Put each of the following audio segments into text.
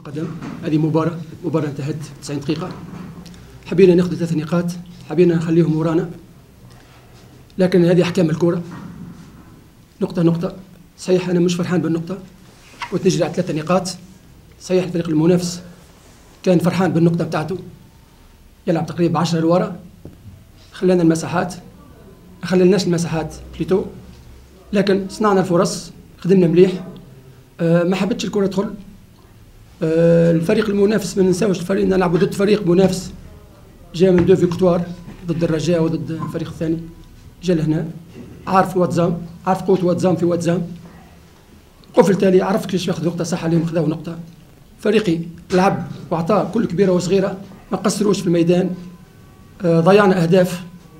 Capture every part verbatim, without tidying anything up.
القدم. هذه مباراة مباراة انتهت تسعين دقيقة، حبينا ناخذ ثلاث نقاط، حبينا نخليهم ورانا، لكن هذه أحكام الكرة. نقطة نقطة. صحيح أنا مش فرحان بالنقطة، كنت نجري على ثلاث نقاط. صحيح الفريق المنافس كان فرحان بالنقطة بتاعته، يلعب تقريبا عشرة لورا، خلانا المساحات، ما خليناش المساحات بليتو، لكن صنعنا الفرص، خدمنا مليح. أه ما حبتش الكرة تدخل. أه الفريق المنافس ما ننساوش الفريق نلعب ضد فريق منافس جاء من دو فيكتوار ضد الرجاء وضد الفريق الثاني، جا لهنا عارف واتزام، عارف قوة واتزام في واتزام، قفل تالي عرف كيفاش ياخذ نقطة صح عليهم، خذاو نقطة. فريقي لعب وعطاه كل كبيرة وصغيرة، ما قصروش في الميدان. أه ضيعنا أهداف.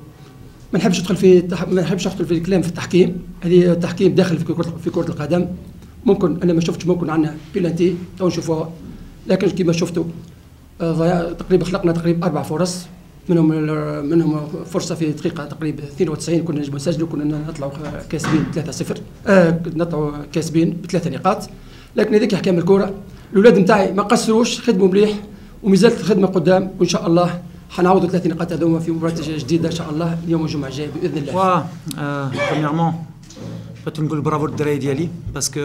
ما نحبش ندخل في تح... ما نحبش ندخل في الكلام في التحكيم، هذه التحكيم داخل في كرة في كرة القدم. ممكن أنا ما شفتش، ممكن عندنا بيلانتي تو نشوفوها، لكن كما شفتوا ضياع تقريبا، خلقنا تقريبا أربع فرص، منهم منهم فرصة في دقيقة تقريبا اثنين وتسعين كنا نجم نسجلوا، كنا نطلعوا كاسبين ثلاثة صفر، آه نطلعوا كاسبين بثلاثة نقاط. لكن هذيك أحكام الكرة. الأولاد نتاعي ما قصروش، خدموا مليح ومازالت الخدمة قدام، وإن شاء الله حنعوضوا ثلاث نقاط هذوما في مباراة جديدة إن شاء الله يوم الجمعة الجاي بإذن الله. وا بريميرمون بغيت نقول برافو للدراري ديالي، باسكو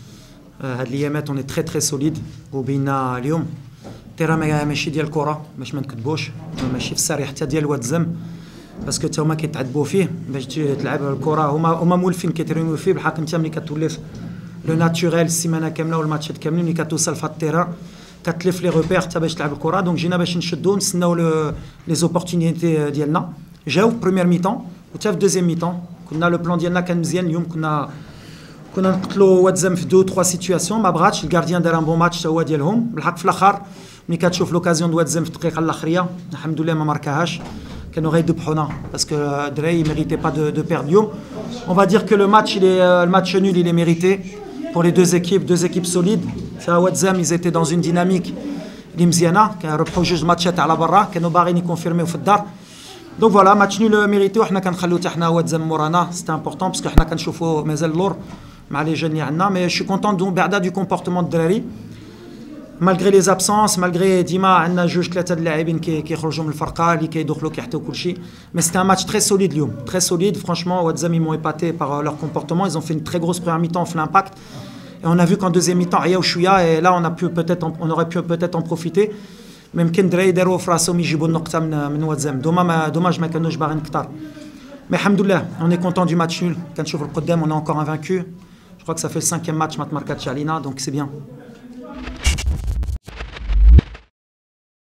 هاد الايامات اوني تري تري سوليد، وبينا اليوم تيرا ماشي ديال الكره باش ما نكذبوش، ماشي في الساري حتى ديال واتزم، باسكو تا هما كيتعذبوا فيه باش تلعب الكره، هما هما مولفين كيترينيو فيه. بالحق انت ملي كتولف لو ناتوريل السيمانه كامله والماتشات كاملين، ملي كتوصل في هاد التيران كتلف لي روبير حتى باش تلعب الكره. دونك جينا باش نشدو نستناو لي زوبورتونيتي ديالنا، جاو بريمير ميطون وتا في دوزيام ميطون كنا لو بلان ديالنا كان مزيان. اليوم كنا كنا نقتلوا واتزم في دو تخوا سيتوياسيون، ما بغاتش الكارديان دار ان بون ماتش هو ديالهم. بالحق في الاخر ملي كتشوف لوكازيون دو واتزم في الدقيقه الاخريه الحمد لله ما ماركاهاش، كانوا غيذبحونا باسكو الدراري ميريتي با دو دو بيرد. اليوم اون فا دير كو لو ماتش لو ماتش نول il est mérité pour les deux équipes, deux équipes solides. Ça واتزم ils étaient dans une dynamique اللي مزيانه، كانوا ربحوا جوج ماتشات على برا، كانوا باغيين يكونفيرميو في الدار. دونك فوالا ماتش نول ميريتي، وحنا كنخليو حتى حنا واتزم مورانا، سيتي امبورطون باسكو حنا كنشوفوا مازال اللور مع لي جون اللي عندنا. مي شي كونطون دون بعدا دو كومبورتمون الدراري مالغري لي زابسونس، مالغري ديما عندنا جوج ثلاثه اللاعبين كيخرجوا من الفرقه اللي كيدخلوا كيحتوا كلشي. مي سيتي ان ماتش تري سوليد اليوم، تري سوليد فرانشمون. واتزم ils m'ont épaté par leur comportement, ils ont fait une très grosse première mi-temps في l'impact et on a vu qu'en deuxième mi-temps عياو شويه، et là on a pu peut-être on aurait pu peut-être en profiter. mais يمكن الدراري يديروا في راسهم يجيبوا النقطه من من واتزم، دوما ما دوماج ما كانوش باغيين كثار. مي الحمد لله on est content du match nul. كنشوف القدام on est encore invaincu. Je crois que ça fait le cinquième match ما تماركاتش علينا، donc c'est bien.